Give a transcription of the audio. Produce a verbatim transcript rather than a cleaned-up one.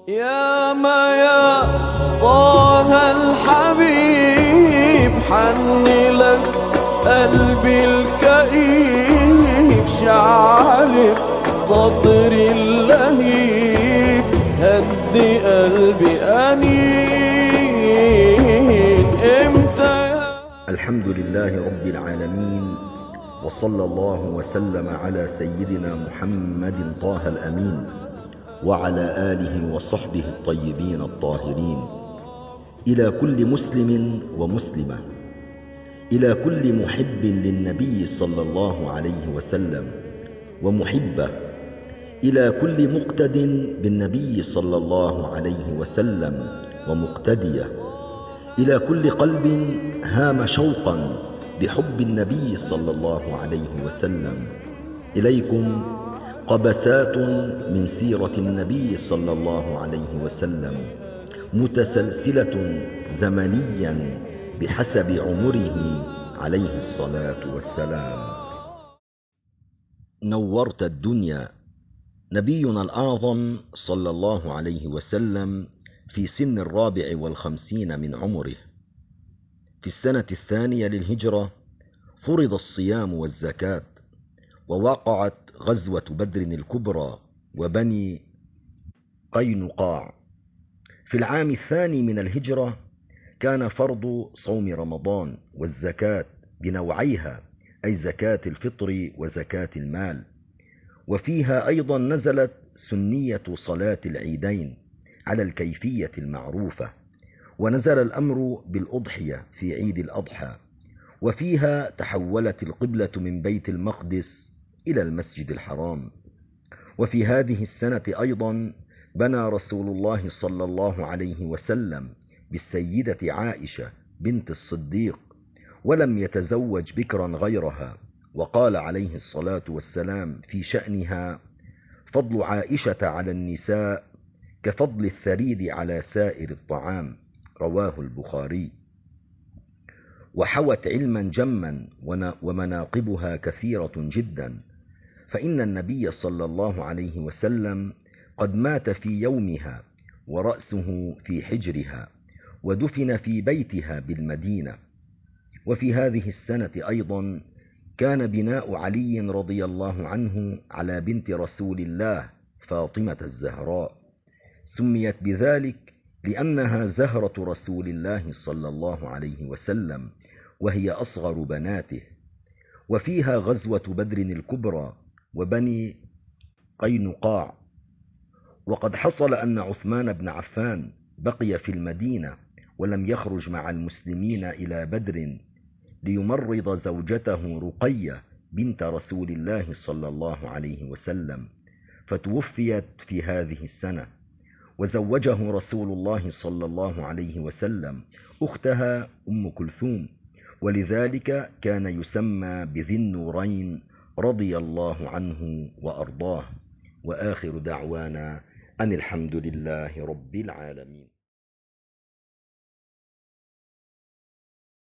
يا ما يا طه الحبيب حن لك قلبي الكئيب، شعل صدري اللهيب، هدي قلبي أنين امتى يا. الحمد لله رب العالمين، وصلى الله وسلم على سيدنا محمد طه الأمين وعلى آله وصحبه الطيبين الطاهرين. إلى كل مسلم ومسلمة، إلى كل محب للنبي صلى الله عليه وسلم ومحبة، إلى كل مقتد بالنبي صلى الله عليه وسلم ومقتدية، إلى كل قلب هام شوقا بحب النبي صلى الله عليه وسلم، إليكم قبسات من سيرة النبي صلى الله عليه وسلم، متسلسلة زمنيا بحسب عمره عليه الصلاة والسلام. نورت الدنيا. نبينا الأعظم صلى الله عليه وسلم في سن الرابع والخمسين من عمره. في السنة الثانية للهجرة فرض الصيام والزكاة، ووقعت غزوة بدر الكبرى وبني قينقاع. في العام الثاني من الهجرة كان فرض صوم رمضان والزكاة بنوعيها، أي زكاة الفطر وزكاة المال. وفيها أيضا نزلت سنية صلاة العيدين على الكيفية المعروفة، ونزل الأمر بالأضحية في عيد الأضحى. وفيها تحولت القبلة من بيت المقدس إلى المسجد الحرام. وفي هذه السنة أيضا بنى رسول الله صلى الله عليه وسلم بالسيدة عائشة بنت الصديق، ولم يتزوج بكرا غيرها، وقال عليه الصلاة والسلام في شأنها: فضل عائشة على النساء كفضل الثريد على سائر الطعام، رواه البخاري. وحوت علما جما ومناقبها كثيرة جدا، فإن النبي صلى الله عليه وسلم قد مات في يومها ورأسه في حجرها، ودفن في بيتها بالمدينة. وفي هذه السنة أيضا كان بناء علي رضي الله عنه على بنت رسول الله فاطمة الزهراء، سميت بذلك لأنها زهرة رسول الله صلى الله عليه وسلم، وهي أصغر بناته. وفيها غزوة بدر الكبرى وبني قينقاع. وقد حصل أن عثمان بن عفان بقي في المدينة ولم يخرج مع المسلمين إلى بدر ليمرض زوجته رقية بنت رسول الله صلى الله عليه وسلم، فتوفيت في هذه السنة. وزوجه رسول الله صلى الله عليه وسلم أختها أم كلثوم، ولذلك كان يسمى بذي النورين رضي الله عنه وأرضاه. وآخر دعوانا أن الحمد لله رب العالمين.